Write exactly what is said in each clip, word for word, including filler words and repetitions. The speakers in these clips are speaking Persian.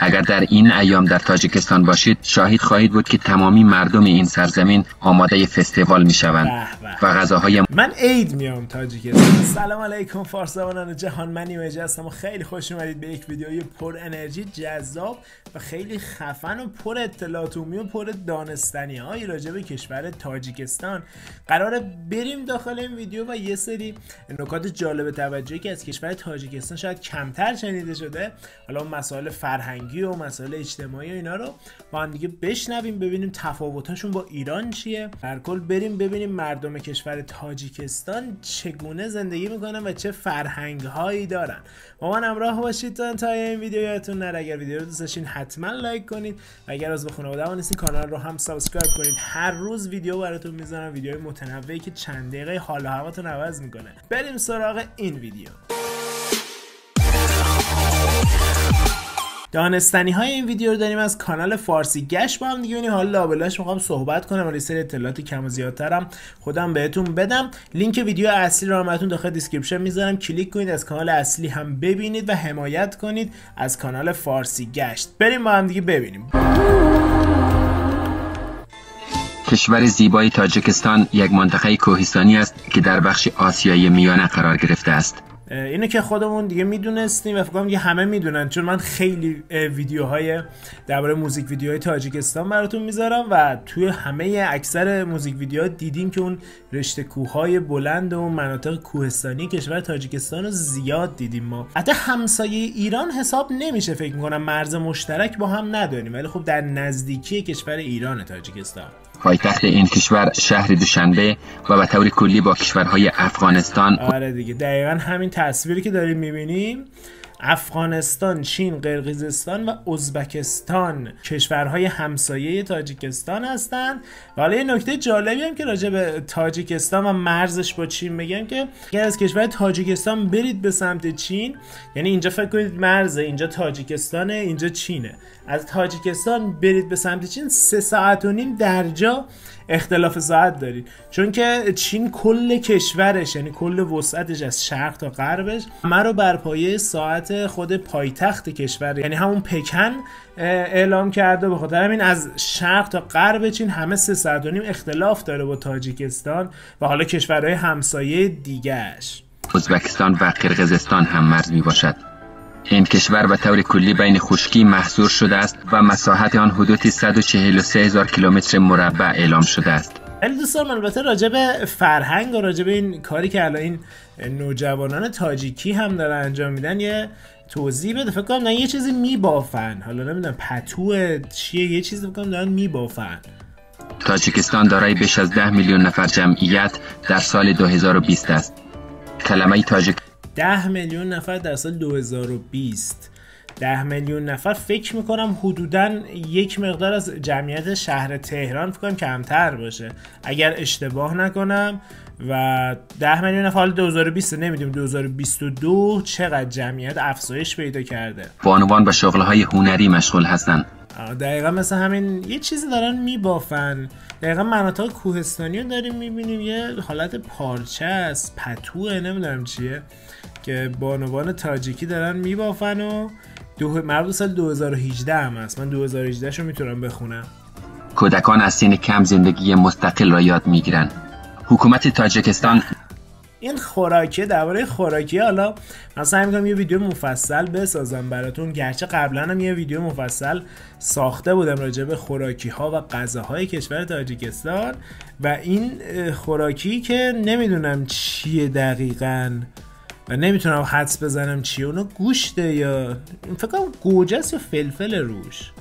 اگر در این ایام در تاجیکستان باشید شاهد خواهید بود که تمامی مردم این سرزمین آماده فستیوال می شوند و غذاهای من عید میام تاجیکستان. سلام علیکم فارسوانان جهان، من نیمه هستم و خیلی خوش اومدید به یک ویدیوی پر انرژی، جذاب و خیلی خفن و پر اطلاعات عمومی و پر دانستنی های راجع به کشور تاجیکستان. قراره بریم داخل این ویدیو و یه سری نکات جالب توجهی که از کشور تاجیکستان شاید کمتر شنیده شده، حالا مسائل فرهنگی و مسائل اجتماعی و اینا رو با هم دیگه بشنویم، ببینیم تفاوتاشون با ایران چیه. در کل بریم ببینیم مردم کشور تاجیکستان چگونه زندگی میکنن و چه فرهنگ هایی دارن. با من همراه باشید تا انتهای این ویدیو. یادتون نره اگر ویدیو رو دوست داشتین حتما لایک کنید و اگر از خانواده نیستین کانال رو هم سابسکرایب کنید. هر روز ویدیو براتون میذارم، ویدیوهای متنوعی که چند دقیقه حال و هواتون عوض میکنه. بریم سراغ این ویدیو. دانستنی های این ویدیو رو داریم از کانال فارسی گشت با هم دیگه ببینیم. حالا لابلاش میخوام صحبت کنم ولی سری اطلاعات کم و زیادترم خودم بهتون بدم. لینک ویدیو اصلی رو براتون داخل دیسکریپشن میذارم، کلیک کنید از کانال اصلی هم ببینید و حمایت کنید از کانال فارسی گشت. بریم با هم دیگه ببینیم. کشور زیبای تاجیکستان یک منطقه کوهستانی است که در بخش آسیای میانه قرار گرفته است. اینو که خودمون دیگه میدونستیم و فکر کنم دیگه همه میدونن، چون من خیلی ویدیوهای درباره موزیک ویدیوهای تاجیکستان براتون میذارم و توی همه اکثر موزیک ویدیوها دیدیم که اون رشته کوههای بلند و مناطق کوهستانی کشور تاجیکستان رو زیاد دیدیم. ما حتی همسایه ایران حساب نمیشه، فکر میکنم مرز مشترک با هم نداریم، ولی خب در نزدیکی کشور ایران تاجیکستان. پایتخت این کشور شهر دوشنبه و به طور کلی با کشورهای افغانستان. آره دیگه دقیقا همین تصویری که داریم میبینیم، افغانستان، چین، قرقیزستان و ازبکستان کشورهای همسایه تاجیکستان هستند. و حالا یه نکته جالبی هم که راجع به تاجیکستان و مرزش با چین میگم که اگر از کشور تاجیکستان برید به سمت چین، یعنی اینجا فکر کنید مرزه، اینجا تاجیکستانه، اینجا چینه، از تاجیکستان برید به سمت چین سه ساعت و نیم درجا اختلاف ساعت دارید، چون که چین کل کشورش یعنی کل وسعتش از شرق تا غربش همه رو بر پایه ساعت خود پایتخت کشور یعنی همون پکن اعلام کرده. به خاطر همین از شرق تا غرب چین همه سه ساعت و نیم اختلاف داره با تاجیکستان و حالا کشورهای همسایه دیگهش. ازبکستان و قرقیزستان هم مرز می باشد. این کشور به طور کلی بین خشکی محصور شده است و مساحت آن حدود صد و چهل و سه هزار کیلومتر مربع اعلام شده است. ولی دوستان البته راجع به فرهنگ و راجع به این کاری که الان این نوجوانان تاجیکی هم دارن انجام میدن یه توضیح بده. فکر کنم نه یه چیزی میبافن، حالا نمیدونم پتو چیه، یه چیزی فکر کنم دارن میبافن. تاجیکستان دارای بیش از ده میلیون نفر جمعیت در سال دو هزار و بیست است. کلمه تاجیک ده میلیون نفر در سال دو هزار و بیست. ده میلیون نفر فکر میکنم حدوداً یک مقدار از جمعیت شهر تهران فکر کنم کمتر باشه اگر اشتباه نکنم. و ده میلیون نفر حال دو هزار و بیست نمیدونم دو هزار و بیست و دو چقدر جمعیت افزایش پیدا کرده. بانوان به شغلهای هنری مشغول هستند. دقیقا مثل همین یه چیزی دارن میبافن. دقیقا مناطق کوهستانی رو داریم میبینیم، یه حالت پارچه است، پتوه، نمیدونم چیه که بانوان تاجیکی دارن میبافن و دو... مربوط سال دو هزار و هجده هم هست. من دو هزار و هجده شو میتونم بخونم. کودکان از سن کم زندگی مستقل را یاد میگیرن. حکومت تاجیکستان این خوراکیه، درباره خوراکی حالا من سعی می‌کنم یه ویدیو مفصل بسازم براتون، گرچه قبلا هم یه ویدیو مفصل ساخته بودم راجع به خوراکی ها و غذاهای کشور تاجیکستان و این خوراکی که نمیدونم چیه دقیقاً و نمیتونم حدس بزنم چیه، اونو گوشته یا فکر کنم گوجه است یا فلفل روش،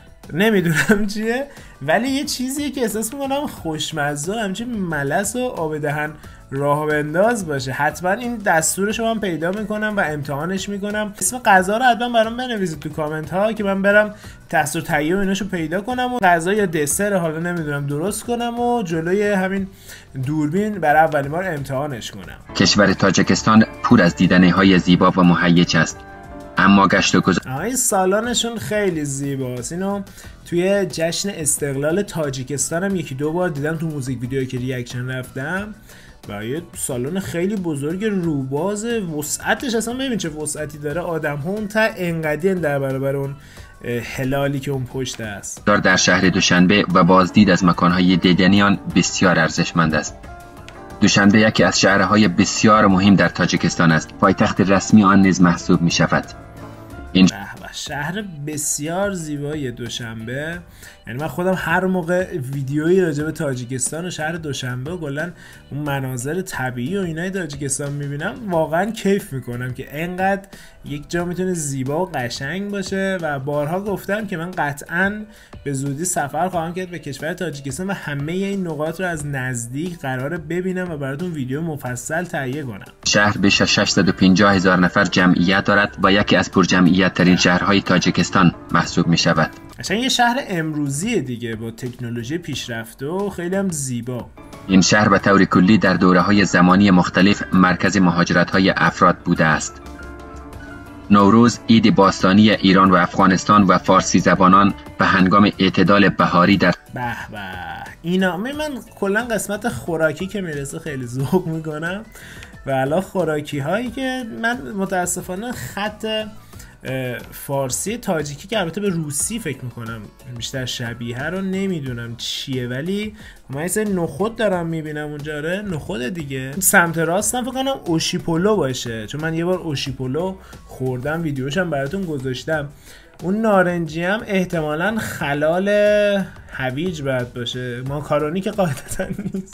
نمیدونم چیه، ولی یه چیزیه که احساس میکنم خوشمزه، همچین ملس و آب دهن راه بنداز باشه. حتما این دستورش رو من پیدا میکنم و امتحانش میکنم. اسم غذا رو حتما برام بنویسید تو کامنت ها که من برم تست و تهیه ایناشو پیدا کنم و غذا یا دسر حالا نمیدونم درست کنم و جلوی همین دوربین برای اولین بار امتحانش کنم. کشور تاجیکستان پر از دیدنی‌های زیبا و مهیج است، اما گشت و گذار این سالانشون خیلی زیباست. اینو توی جشن استقلال تاجیکستان هم یکی دو بار دیدم تو موزیک ویدیویی که ریاکشن رفتم و یه سالن خیلی بزرگ روباز، وسعتش اصلا ببین چه وسعتی داره، آدم ها اون تا انقدی در برابر اون هلالی که اون پشت است. در شهر دوشنبه و بازدید از مکانهای دیدنی آن بسیار ارزشمند است. دوشنبه یکی از شهرهای بسیار مهم در تاجیکستان است. پایتخت رسمی آن نیز محسوب می شود. این شهر بسیار زیبای دوشنبه، یعنی من خودم هر موقع ویدیویی راجع به تاجیکستان و شهر دوشنبه و کلا اون مناظر طبیعی و اینای تاجیکستان میبینم واقعا کیف میکنم که اینقدر یک جا میتونه زیبا و قشنگ باشه و بارها گفتم که من قطعا به زودی سفر خواهم کرد به کشور تاجیکستان و همه این نقاط رو از نزدیک قراره ببینم و براتون ویدیو مفصل تهیه کنم. شهر بیش از ششصد و پنجاه هزار نفر جمعیت دارد و یکی از پرجمعیت ترین شهرهای تاجیکستان محسوب می شود. اصلا یه شهر امروزی دیگه با تکنولوژی پیشرفته و خیلی هم زیبا. این شهر به طور کلی در دوره‌های زمانی مختلف مرکز مهاجرت‌های افراد بوده است. نوروز، عید باستانی ایران و افغانستان و فارسی زبانان به هنگام اعتدال بهاری در به به اینا من کلا قسمت خوراکی که میرسه خیلی ذوق میکنم و علاوه خوراکی هایی که من متاسفانه خط فارسی تاجیکی که البته به روسی فکر میکنم بیشتر شبیه رو نمیدونم چیه، ولی من یه نخود دارم میبینم اونجا. ره نخود دیگه. سمت راستم فکر کنم اوشیپولو باشه، چون من یه بار اوشیپولو خوردم ویدیوشم براتون گذاشتم. اون نارنجی هم احتمالاً خلال هویج باید باشه، ماکارونی که قاعدتا نیست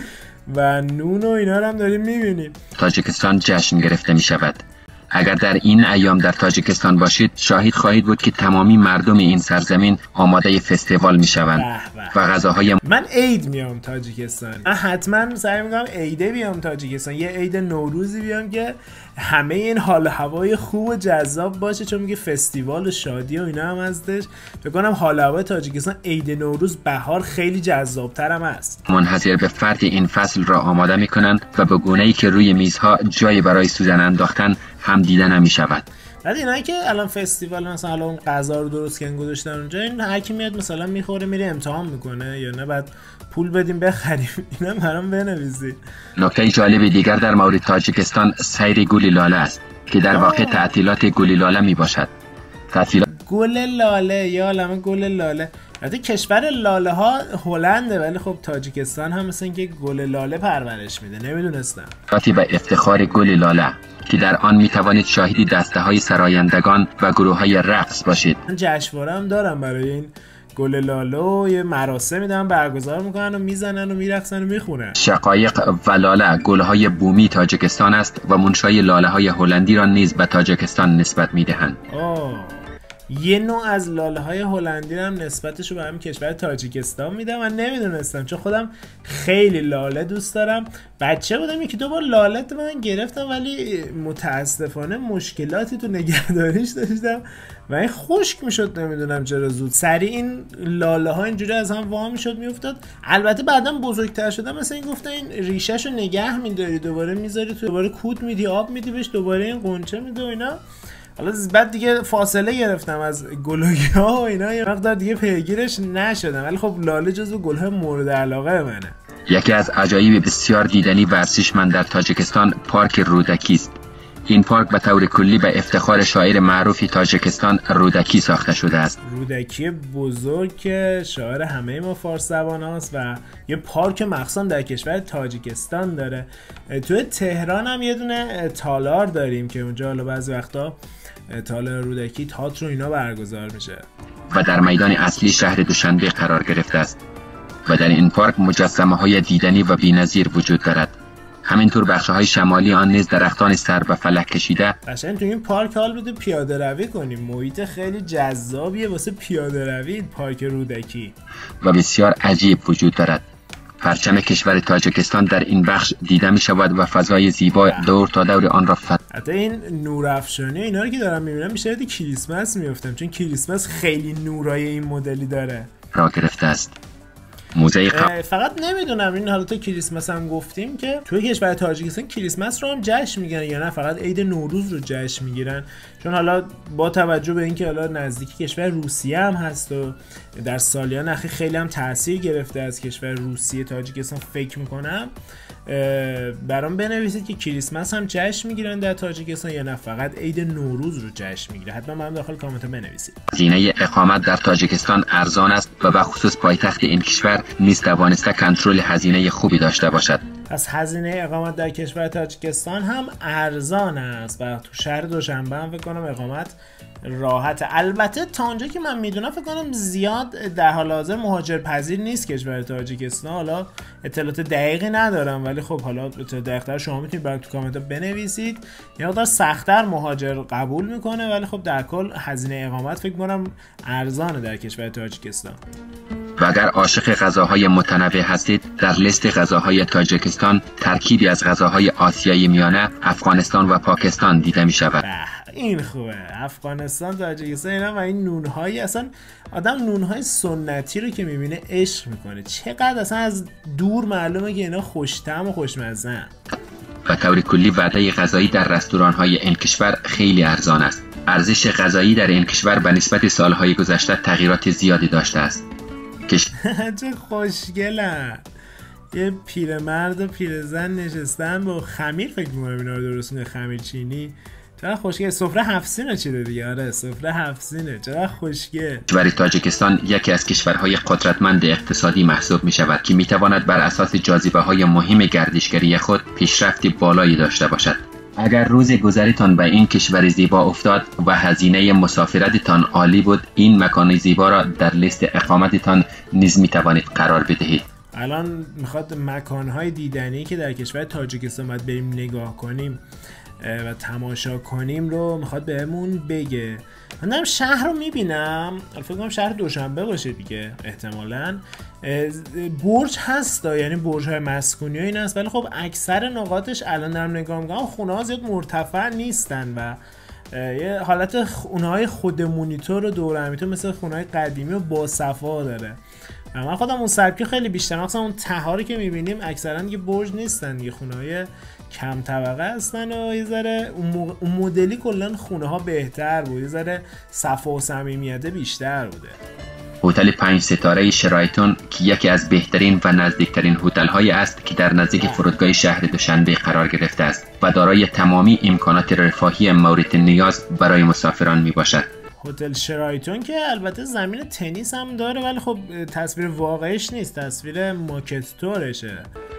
و نون و اینا رو هم داریم میبینیم. تاجیکستان جشن گرفته میشود. اگر در این ایام در تاجیکستان باشید شاهد خواهید بود که تمامی مردم این سرزمین آماده فستیوال می شوند و غذاهای من عید میام تاجیکستان. من حتما سعی میکنم عیده بیام تاجیکستان، یه عید نوروزی بیام که همه این حال هوای خوب و جذاب باشه، چون میگه فستیوال و شادی و اینا هم هستش. فکر کنم حال هوای تاجیکستان عید نوروز بهار خیلی جذاب‌تر هم است. منحصر به فرد این فصل را آماده میکنند و به گونه‌ای که روی میزها جای برای سوزن انداختن هم دیده نمی شود. بعد اینایی که الان فستیوال مثلا الان غذا رو درست کردن گذاشتن اونجا، این هر کی میاد مثلا میخوره میره امتحان میکنه یا نه بعد پول بدیم بخریم؟ اینا برام بنویسید. نکته جالب دیگر در مورد تاجیکستان سیر گل لاله است که در واقع تعطیلات گل لاله می باشد. تعطیلات گل لاله یا عالمه گل لاله. البته کشور لاله ها هلنده، ولی خب تاجیکستان هم مثل اینکه گل لاله پرورش میده، نمیدونستم. تعطیلاتی به افتخار گل لاله که در آن می توانید شاهدی دسته های سرایندگان و گروه های رقص باشید. من جشنواره هم دارم برای این گل لاله و یه مراسمی دارن برگزار میکنن و میزنن و میرقصن و میخونن. شقایق و لاله گلهای بومی تاجیکستان است و منشای لاله های هلندی را نیز به تاجیکستان نسبت میدهند. آه یه نوع از لاله های هلندی هم نسبتش رو به همین کشور تاجیکستان میدم. من نمیدونستم، چون خودم خیلی لاله دوست دارم. بچه بودم یکی دو بار لاله من گرفتم، ولی متاسفانه مشکلاتی تو نگهداریش داشتم و این خشک میشد، نمیدونم چرا زود سریع این لاله ها اینجوری از هم وا میشد میافتاد. البته بعدم بزرگتر شدم مثلا این گفتن این ریشه‌شو نگه میداری دوباره میذاری تو، دوباره کود میدی آب میدی بهش، دوباره این قنچه میده و اینا. حالا بعد دیگه فاصله گرفتم از گلوگی‌ها و اینا، یه مقدار دیگه پیگیرش نشدم، ولی خب لاله جزو گل‌های مورد علاقه منه. یکی از عجایب بسیار دیدنی و ارزشمند در تاجیکستان پارک رودکی است. این پارک به طور کلی به افتخار شاعر معروفی تاجیکستان رودکی ساخته شده است. رودکی بزرگ که شاعر همه ما فارس زبان هاست و یه پارک مخصوص در کشور تاجیکستان داره. توی تهران هم یه دونه تالار داریم که اونجا حالا بعضی وقتا تالار رودکی تئاتر و اینا برگزار میشه و در میدان اصلی شهر دوشنبه قرار گرفته است و در این پارک مجسمه های دیدنی و بی‌نظیر وجود دارد. همینطور بخش‌های شمالی آن نیز درختان سر به فلک کشیده. قشنگ تو این پارک حال بده پیاده روی کنیم، محیط خیلی جذابیه واسه پیاده روی پارک رودکی و بسیار عجیب وجود دارد. پرچم کشور تاجیکستان در این بخش دیده می شود و فضای زیبا دور تا دور آن را فت... حتی این نورافشانی اینا رو که دارم میبینم میشه یاد کریسمس میافتم، چون کریسمس خیلی نورای این مدلی داره را گرفته است. موزه ق... فقط نمیدونم این حالا تو کریسمس هم گفتیم که توی کشور تاجیکستان کریسمس رو هم جشن میگیرن یا نه فقط عید نوروز رو جشن میگیرن، چون حالا با توجه به اینکه حالا نزدیکی کشور روسیه هم هست و در سالیان اخیر خیلی هم تاثیر گرفته از کشور روسیه تاجیکستان، فکر میکنم برام بنویسید که کریسمس هم جشن میگیرن در تاجیکستان یا نه فقط عید نوروز رو جشن میگیره. حتما برام داخل کامنت بنویسید. هزینه اقامت در تاجیکستان ارزان است و به خصوص پایتخت این کشور نیز توانسته کنترل هزینه خوبی داشته باشد. پس هزینه اقامت در کشور تاجیکستان هم ارزان است و تو شهر دوشنبه هم فکر کنم اقامت راحت. البته تا اونجا که من میدونم فکر کنم زیاد در حال حاضر مهاجرپذیر نیست کشور تاجیکستان. حالا اطلاعات دقیقی ندارم ولی خب حالا اطلاعات دقیق‌تر شما میتونید برای تو کامنت ها بنویسید. یه مقدار سخت‌تر مهاجر قبول میکنه ولی خب در کل هزینه اقامت فکر کنم ارزانه در کشور تاجیکستان. و اگر عاشق غذاهای متنوع هستید، در لیست غذاهای تاجیکستان ترکیبی از غذاهای آسیایی میانه، افغانستان و پاکستان دیده می شود. این خوبه. افغانستان، تاجیکستان اینا و این نونهایی، اصلا آدم نونهای سنتی رو که میبینه عشق میکنه. چقدر اصلا از دور معلومه که اینا خوش‌طعم و خوشمزه. و طور کلی وعده غذایی در رستوران‌های این کشور خیلی ارزان است. ارزش غذایی در این کشور به نسبت سالهای گذشته تغییرات زیادی داشته است. چه خوشگلن. یه پیرمرد و پیرزن نشستن با خمیر، فکر می‌کنم اینا رو درستونه، خمیر چینی. چقدر خوشگل. سفره هفت سینه چیده دیگه. آره سفره هفت سینه. چقدر خوشگل. کشور تاجیکستان یکی از کشورهای قدرتمند اقتصادی محسوب می شود که می تواند بر اساس جاذبه‌های مهم گردشگری خود پیشرفت بالایی داشته باشد. اگر روز گذریتان به این کشور زیبا افتاد و هزینه مسافرتتان عالی بود، این مکان زیبا را در لیست اقامتتان نیز می توانید قرار بدهید. الان میخواد مکانهای دیدنی که در کشور تاجیکستان باید بریم نگاه کنیم و تماشا کنیم رو میخواد بهمون بگه. من دارم شهر رو میبینم، فکر کنم شهر دوشنبه باشه دیگه احتمالاً. برج هست، یعنی برج های مسکونی و این هست، ولی خب اکثر نقاطش الان دارم نگاه میکنم خونه ها زیاد مرتفع نیستن و یه حالت خونه های خودمونی طور و دور همیتون مثل خونه های قدیمی و با صفا داره. من خودم اون سبکی خیلی بیشتر، مثلا اون تهاری که میبینیم اکثرا دیگه برج نیستن دیگه، خونه‌های کم طبقه هستن و یه ذره اون مدلی کلا خونه ها بهتر بود، یه ذره صفا و صمیمیت بیشتر بوده. هتل پنج ستاره شرایتون که یکی از بهترین و نزدیکترین هتل‌های است که در نزدیک فرودگاه شهر دوشنبه قرار گرفته است و دارای تمامی امکانات رفاهی مورد نیاز برای مسافران میباشد. هتل شرایتون که البته زمین تنیس هم داره ولی خب تصویر واقعیش نیست، تصویر ماکت تورشه.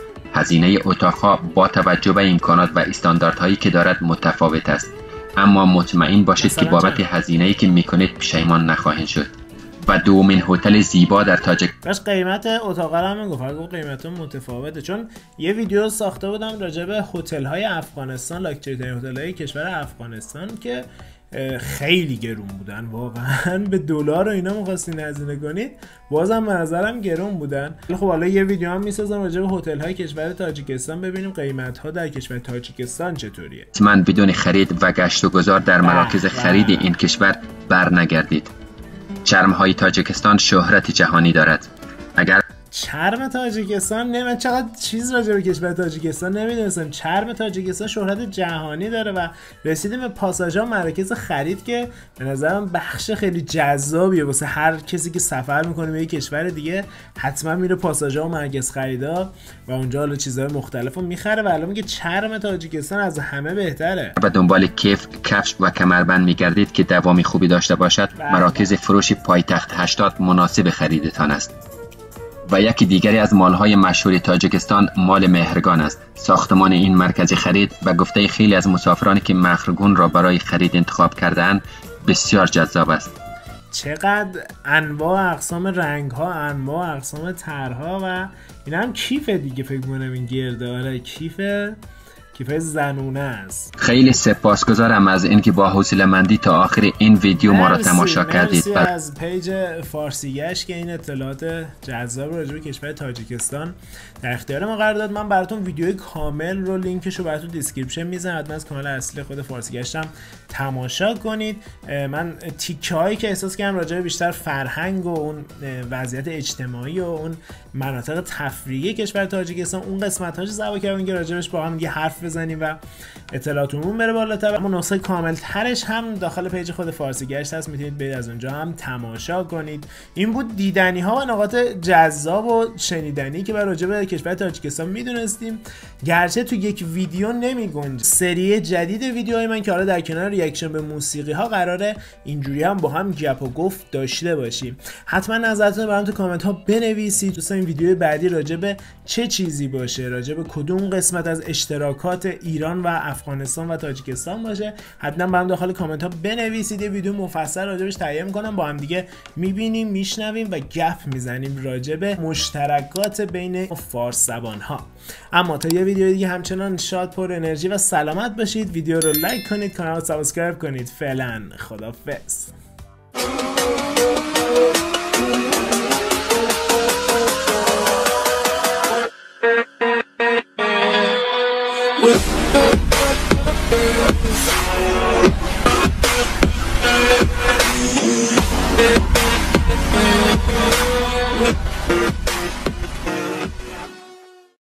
هزینه اتاق‌ها با توجه به امکانات و استانداردهایی که دارد متفاوت است، اما مطمئن باشید که بابت هزینه‌ای که میکنید پشیمان نخواهید شد. و دومین هتل زیبا در تاجیک باش قیمت اتاق رو هم گفت، گفت قیمت متفاوته، چون یه ویدیو ساخته بودم راجع به هتل‌های افغانستان، لاکچری ترین هتل‌های کشور افغانستان که خیلی گرون بودن واقعا. به دلار و اینا می‌خواستین هزینه کنید بازم به نظرم گرون بودن. خب حالا یه ویدیو هم می‌سازم راجع به هتل‌های کشور تاجیکستان ببینیم قیمت‌ها در کشور تاجیکستان چطوریه. من بدون خرید و گشت و گذار در مراکز خرید این کشور برنگردید. چرم‌های تاجیکستان شهرت جهانی دارد. اگر چرم تاجیکستان، نه من چقدر چیز راجع به کشور تاجیکستان نمیدونستم. چرم تاجیکستان شهرت جهانی داره و رسیدیم به پاساژها مراکز خرید که به نظرم بخش خیلی جذابیه واسه هر کسی که سفر میکنه به یک کشور دیگه، حتما میره پاساژها و مرکز خریدا و اونجا حالا چیزهای مختلفو میخره و الان میگه چرم تاجیکستان از همه بهتره. و دنبال کیف، کفش و کمربند میگردید که دوامی خوبی داشته باشد، مراکز فروش پایتخت هشتاد مناسب خریدتان است. و یکی دیگری از مالهای مشهور تاجیکستان مال مهرگان است. ساختمان این مرکز خرید به گفته خیلی از مسافرانی که مهرگان را برای خرید انتخاب کرده‌اند بسیار جذاب است. چقدر انواع اقسام رنگ‌ها، انواع اقسام طرح‌ها و این هم کیف دیگه، فکر کنم این گرداره کیف کیف زنونه است. خیلی سپاسگزارم از اینکه با حوصله‌مندی تا آخر این ویدیو ما را تماشا کردید. مرسی از پیج فارسیگشت که این اطلاعات جذاب راجع به کشور تاجیکستان در اختیار ما قرار داد. من براتون ویدیوی کامل رو لینکش رو براتون دیسکریپشن میذارم، حتما از کانال اصلی خود فارسیگشت هم تماشا کنید. من تیکه هایی که احساس کردم راجع به بیشتر فرهنگ و اون وضعیت اجتماعی و اون مناطق تفریحی کشور تاجیکستان، اون قسمت‌هاش ضبط کردم که راجعش با هم دیگه حرف حرف بزنیم و اطلاعاتمون بره بالاتر. اما نسخه کامل ترش هم داخل پیج خود فارسی گشت هست، میتونید برید از اونجا هم تماشا کنید. این بود دیدنی ها و نقاط جذاب و شنیدنی که بر راجع به کشور تاجیکستان میدونستیم، گرچه تو یک ویدیو نمیگنجه. سری جدید ویدیوهای من که حالا در کنار ریاکشن به موسیقی ها قراره اینجوری هم با هم گپ و گفت داشته باشیم. حتما نظرتون برام تو کامنت ها بنویسید. دوستان این ویدیو بعدی راجع به چه چیزی باشه، راجع به کدوم قسمت از اشتراکات ایران و افغانستان و تاجیکستان باشه، حتما برام داخل کامنت ها بنویسید. یه ویدیو مفصل راجعش تهیه میکنم، با هم دیگه میبینیم، میشنویم و گپ میزنیم راجع به مشترکات بین فارس زبان ها. اما تا یه ویدیو دیگه همچنان شاد، پر انرژی و سلامت باشید. ویدیو رو لایک کنید، کانال رو سابسکرایب کنید. فعلا خدافظ. We'll be right back.